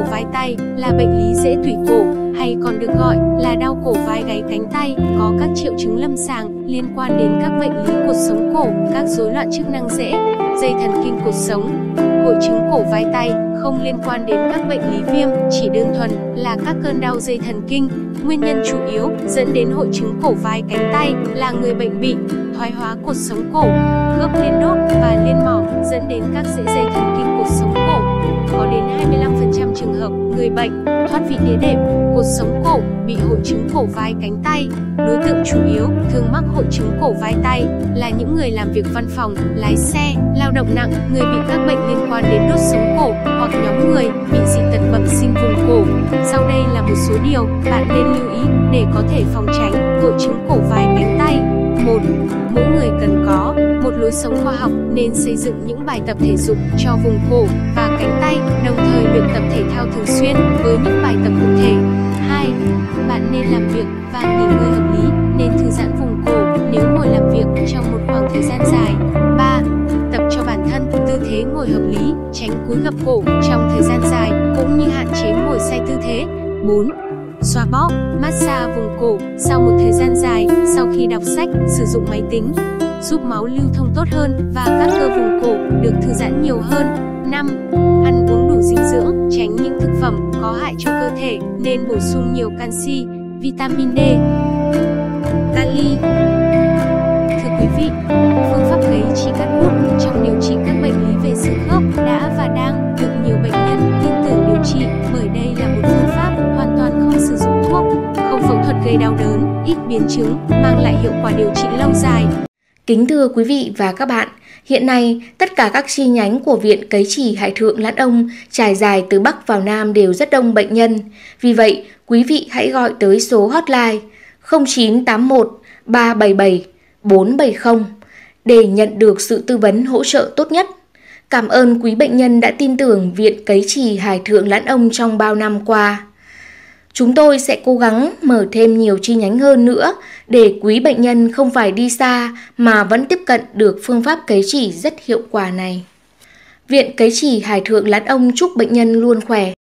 vai tay là bệnh lý rễ tủy cổ, hay còn được gọi là đau cổ vai gáy cánh tay, có các triệu chứng lâm sàng liên quan đến các bệnh lý cột sống cổ, các rối loạn chức năng rễ, dây thần kinh cột sống. Hội chứng cổ vai tay không liên quan đến các bệnh lý viêm, chỉ đơn thuần là các cơn đau dây thần kinh. Nguyên nhân chủ yếu dẫn đến hội chứng cổ vai cánh tay là người bệnh bị thoái hóa cột sống cổ, khớp liên đốt và liên mỏ, dẫn đến các dây thần kinh cột sống cổ. Có đến 25% trường hợp người bệnh thoát vị đĩa đệm, cột sống cổ bị hội chứng cổ vai cánh tay. Đối tượng chủ yếu thường mắc hội chứng cổ vai tay là những người làm việc văn phòng, lái xe, lao động nặng, người bị các bệnh liên quan đến đốt sống cổ hoặc nhóm người bị dị tật bẩm sinh vùng cổ. Sau đây là một số điều bạn nên lưu ý để có thể phòng tránh hội chứng cổ vai cánh tay. 1. Mỗi người cần có một lối sống khoa học, nên xây dựng những bài tập thể dục cho vùng cổ và cánh tay, đồng thời luyện tập thể thao thường xuyên với những bài tập cụ thể. 2. Bạn nên làm việc và nghỉ ngơi hợp lý, nên thư giãn vùng cổ nếu ngồi làm việc trong một khoảng thời gian dài. 3. Tập cho bản thân tư thế ngồi hợp lý, tránh cúi gập cổ trong thời gian dài, cũng như hạn chế ngồi sai tư thế. 4. Xoa bóp, massage vùng cổ sau một thời gian dài sau khi đọc sách, sử dụng máy tính, giúp máu lưu thông tốt hơn và các cơ vùng cổ được thư giãn nhiều hơn. 5. Ăn uống đủ dinh dưỡng, tránh những thực phẩm có hại cho cơ thể, nên bổ sung nhiều canxi, vitamin D, kali. Thưa quý vị, phương pháp cấy chỉ cắt hút trong điều trị các bệnh lý về xương khớp đã và đang được nhiều bệnh nhân tin tưởng điều trị, bởi đây là một phương pháp hoàn toàn không sử dụng thuốc, không phẫu thuật gây đau đớn, ít biến chứng, mang lại hiệu quả điều trị lâu dài. Kính thưa quý vị và các bạn, hiện nay tất cả các chi nhánh của Viện Cấy Chỉ Hải Thượng Lãn Ông trải dài từ Bắc vào Nam đều rất đông bệnh nhân. Vì vậy, quý vị hãy gọi tới số hotline 0981 377 470 để nhận được sự tư vấn hỗ trợ tốt nhất. Cảm ơn quý bệnh nhân đã tin tưởng Viện Cấy Chỉ Hải Thượng Lãn Ông trong bao năm qua. Chúng tôi sẽ cố gắng mở thêm nhiều chi nhánh hơn nữa để quý bệnh nhân không phải đi xa mà vẫn tiếp cận được phương pháp cấy chỉ rất hiệu quả này. Viện Cấy Chỉ Hải Thượng Lãn Ông chúc bệnh nhân luôn khỏe.